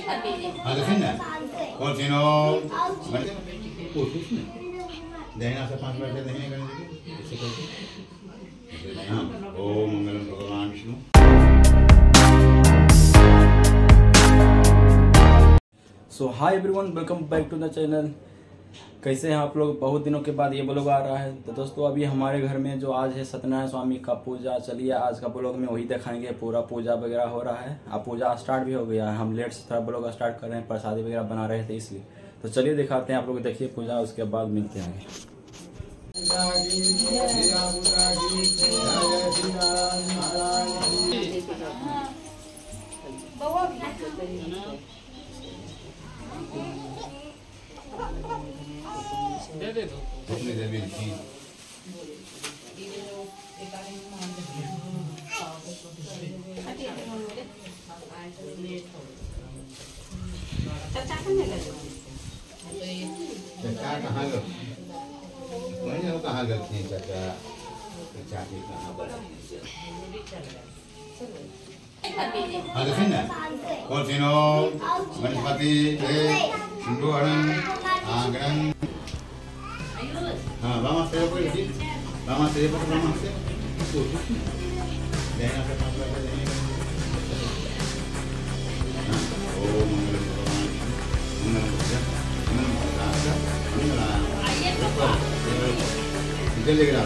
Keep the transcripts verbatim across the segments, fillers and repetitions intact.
Ada कौन सी no देना से पांच बार देने करने दीजिए इससे करके हाँ ओम मंगलम भगवान Vishnu. So hi everyone, welcome back to the channel. कैसे हैं आप लोग? बहुत दिनों के बाद ये ब्लॉग आ रहा है। तो दोस्तों अभी हमारे घर में जो आज है सत्यनारायण स्वामी का पूजा, चलिए आज का ब्लॉग में वही दिखाएंगे। पूरा पूजा वगैरह हो रहा है, अब पूजा स्टार्ट भी हो गया है। हम लेट से थोड़ा ब्लॉग स्टार्ट कर रहे हैं, प्रसादी वगैरह बना रहे थे इसलिए। तो चलिए दिखाते हैं, आप लोग देखिए पूजा, उसके बाद मिलते हैं। दे दे दो अपने देवी की चाचा कहाँ गए? वहीं हो कहाँ गए थे चाचा? चाची कहाँ पर? हाँ देखिए ना कौन सी नो गणपति सिंधु हरण आगरन हाँ बामा से कोई नहीं बामा से पर बामा से देना से पांच बार देने हाँ ओम मंगलम भगवान मंगलम मंगलम मंगलम जल लेगा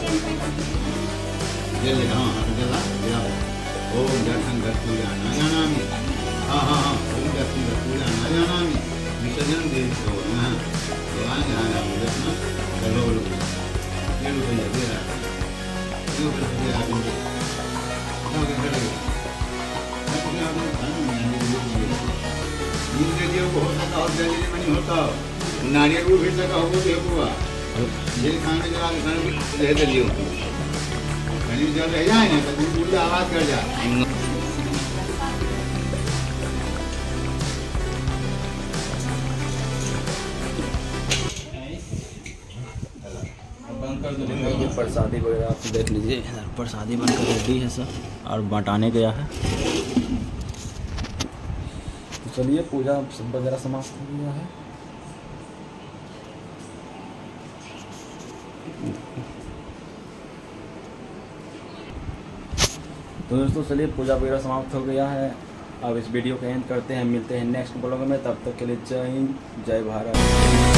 जल लेगा हाँ जल लेगा ओम दर्शन दर्शूया नायानामी हाँ हाँ हाँ ओम दर्शन दर्शूया नायानामी विसर्जन दे तो हाँ भगवान यहाँ जाओ दर्शन करो ये लोग भैया दे रहा ये लोग भैया आगे ना के खड़े अपने आप में खाना नहीं आने दे ये जो बहुत सा और जल्दी नहीं होता नारियल को भी लगा हो तो हुआ ये खाने के बाद खाने भी रह दे लियो कहीं जल रह जाए ना तो पूरी आवाज कर जाए। ये प्रसादी वगैरह आप देख लीजिए, प्रसादी बनकर रेडी है सब और बटाने गया है। तो चलिए पूजा सब वगैरह समाप्त हो गया है। तो दोस्तों चलिए पूजा वगैरह समाप्त हो गया है। अब इस वीडियो को एंड करते हैं, मिलते हैं नेक्स्ट ब्लॉग में। तब तक के लिए जय हिंद, जय भारत।